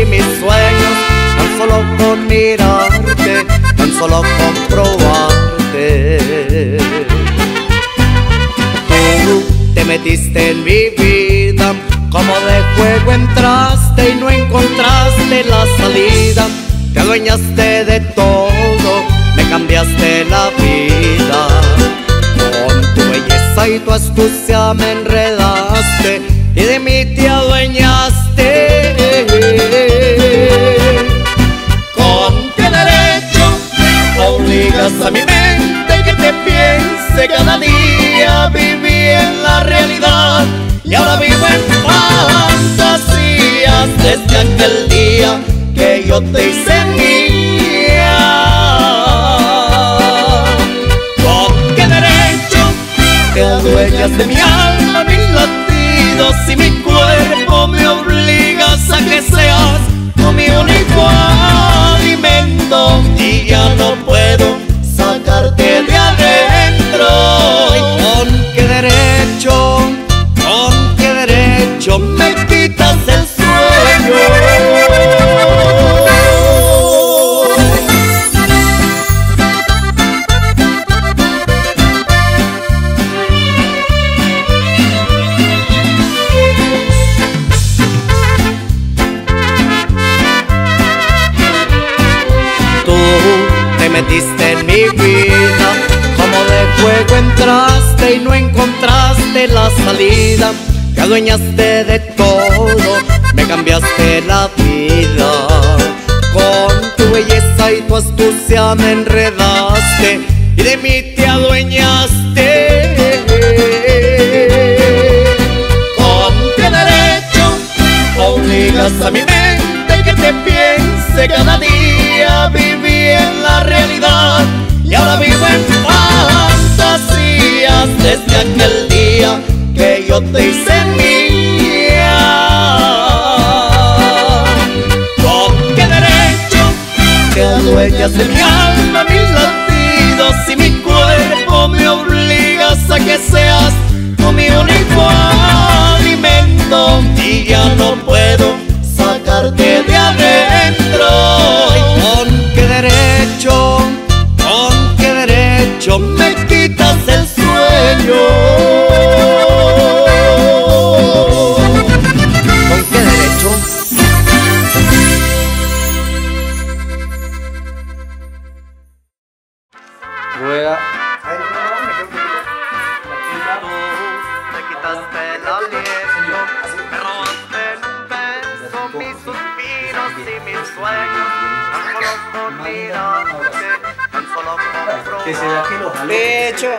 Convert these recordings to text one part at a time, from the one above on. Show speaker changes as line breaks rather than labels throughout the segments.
mis sueños, tan solo con mirarte, tan solo comprobarte. Tú te metiste en mi vida, como de juego entraste y no encontraste la salida. Te adueñaste de todo, me cambiaste la vida. Con tu belleza y tu astucia me enredaste y de mí te adueñaste. ¿Con qué derecho obligas a mi mente que te piense cada día? Viví en la realidad y ahora vivo en fantasías desde aquel día que yo te hice mía. ¿Con qué derecho te adueñas de mi alma, mis latidos y mi cuerpo? Me obligas a que seas tú mi único alimento y ya no puedo sacarte de adentro. ¿Con qué derecho me quitas el sueño? Metiste en mi vida, como de juego entraste y no encontraste la salida. Te adueñaste de todo, me cambiaste la vida. Con tu belleza y tu astucia me enredaste y de mí te adueñaste. ¿Con qué derecho obligas a mi mente que te piense cada día? Viví en la realidad y ahora vivo en fantasías desde aquel día que yo te hice mía. ¿Con qué derecho te adueñas de mi alma, mis latidos y mi cuerpo? Me obligas a que seas tú mi único alimento y ya no puedo sacarte de adentro. ¿Con qué derecho me quitas el sueño? ¿Con qué derecho?
Rueda.
Me quitaste el aliento, me robaste en un beso mis suspiros y mis sueños, tan solo con mirarte, tan solo
Que se da que lo
comprobarte.
jale.
De hecho,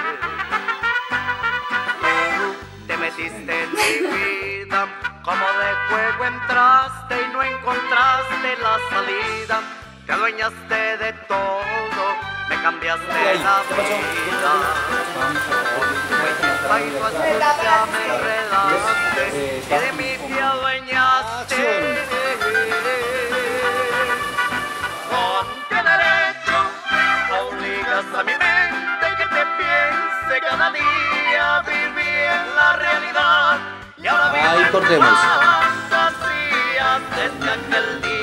Te metiste en mi vida, como de juego entraste y no encontraste la salida. Te adueñaste de todo, me cambiaste la vida. Ay, tu astucia me enredaste y de mí te adueñaste. ¿Con qué derecho obligas a mi mente que te piense cada día? Viví en la realidad y ahora vivo
Ahí
en
cortemos.
fantasías desde aquel día